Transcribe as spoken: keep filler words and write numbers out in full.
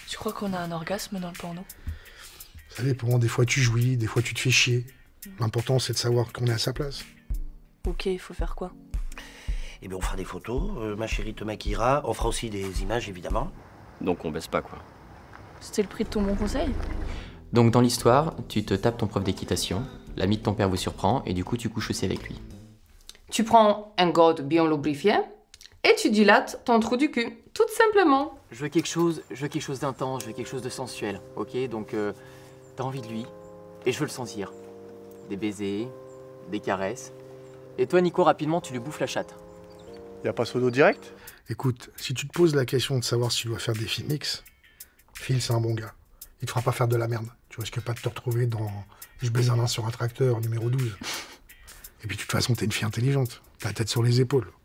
Tu crois qu'on a un orgasme dans le porno? Ça dépend, des fois tu jouis, des fois tu te fais chier. L'important c'est de savoir qu'on est à sa place. Ok, il faut faire quoi? Eh bien, on fera des photos, euh, ma chérie te maquillera, on fera aussi des images, évidemment. Donc on baisse pas, quoi. C'était le prix de ton bon conseil? Donc dans l'histoire, tu te tapes ton prof d'équitation, l'ami de ton père vous surprend et du coup tu couches aussi avec lui. Tu prends un gode bien lubrifié et tu dilates ton trou du cul, tout simplement. Je veux quelque chose, je veux quelque chose d'intense, je veux quelque chose de sensuel, ok? Donc, euh, t'as envie de lui, et je veux le sentir. Des baisers, des caresses. Et toi, Nico, rapidement, tu lui bouffes la chatte. Y a pas sodo direct? Écoute, si tu te poses la question de savoir si tu dois faire des films X, Phil c'est un bon gars. Il te fera pas faire de la merde. Tu risques pas de te retrouver dans « Je baise un nain sur un tracteur » numéro douze. Et puis de toute façon, t'es une fille intelligente. T'as la tête sur les épaules.